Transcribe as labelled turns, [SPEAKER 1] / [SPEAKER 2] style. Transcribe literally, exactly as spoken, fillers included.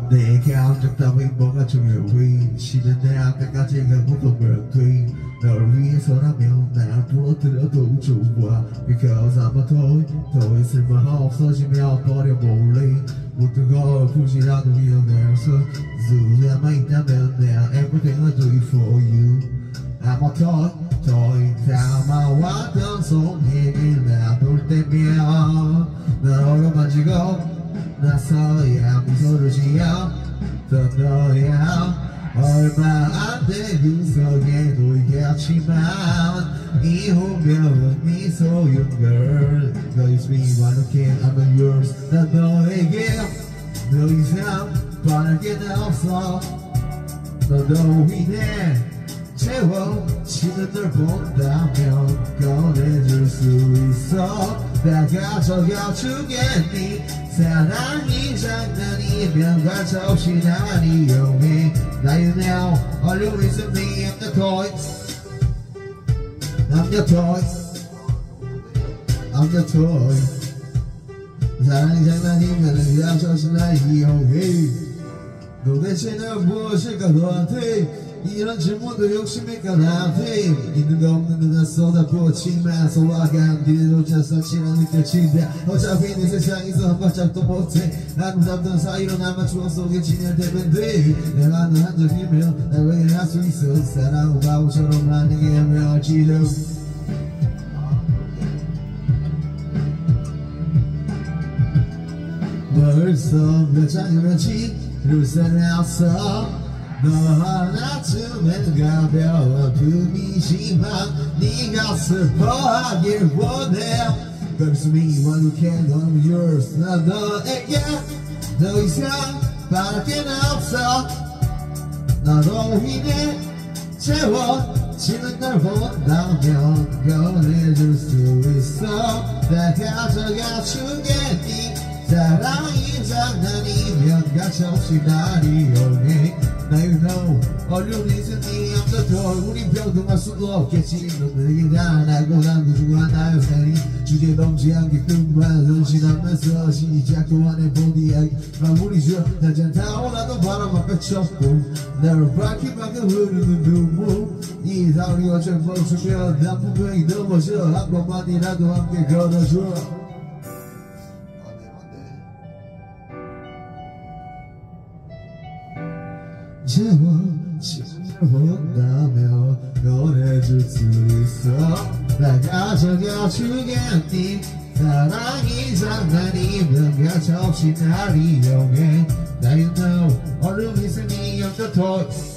[SPEAKER 1] 내 감정 따윈 뭐가 중요해 쉬는 내 아까까지 가고도 돼 널 위해서라면 날 부러뜨려도 좋아 Because I'm a toy 더 있을만 없어지면 버려볼래 모든 걸 굳이라도 이어내서 zul에만 있다면 내가 everything I do it for you I'm a toy toy 담아왔던 손을 놔둘 때면 널 어루만지고 나서야 미소를 지어 또 너야 얼마 안 돼 구석에도 있겠지만 이후면 네 소용 girl 너 is me one again I'm yours 난 너에게 더 이상 바랄 게 없어 너도 위해 채워지는 널 본다면 꺼내줄 수 있어 내가 적어주겠니 사랑이 장난이면 가차없이 날 이용해 Now you know all you is me I'm the toy I'm the toy I'm the toy 사랑이 장난이면 가차없이 날 이용해 도대체 넌 무엇일까 너한테 이런 질문도 욕심일까 나한테 있는 거 없는 듯 난 쏟아부었지만 소화감 뒤로조차 사치라 느껴진다 어차피 내 세상에서 한 발짝도 못해 나는 잡던 사이로 나만 추억 속에 진열되면 돼 내가 너 한 적이면 날 왜 할 수 있어 사랑은 바보처럼 나에게 헤매할지도 벌써 몇 장이면 지를 써놨어 너 하나쯤엔 가벼워 품이지만 네가 슬퍼하길 원해 Cause me one who can I'm yours 난 너에게 더 이상 바랄 게 없어 너로 인해 채워지는 널 본다면 꺼내줄 수 있어 내가 적어주겠니 사랑이 장난이면 가차없이 날 이용해 Now you know all you need is me I'm the toy 우린 병동할 수도 없겠지 넌 내게 다 알고 난 누구 하나요 사니 주제 넘지 않게끔만 헌신하면서 시작도 안 해본 이야기 마무리죠 단짠 타오라도 바람만 뺏겼고 나를 밝히밖에 흐르는 눈물 이 다운이 어쩔 멈추면 난 분명히 넘어져 한 번만이라도 함께 걸어줘 채워지는 걸 본다며 꺼내줄 수 있어 내가 적어주겠니 사랑이 장난이면 가차없이 날 이용해 Now you know 얼음 있으니 I'm the toy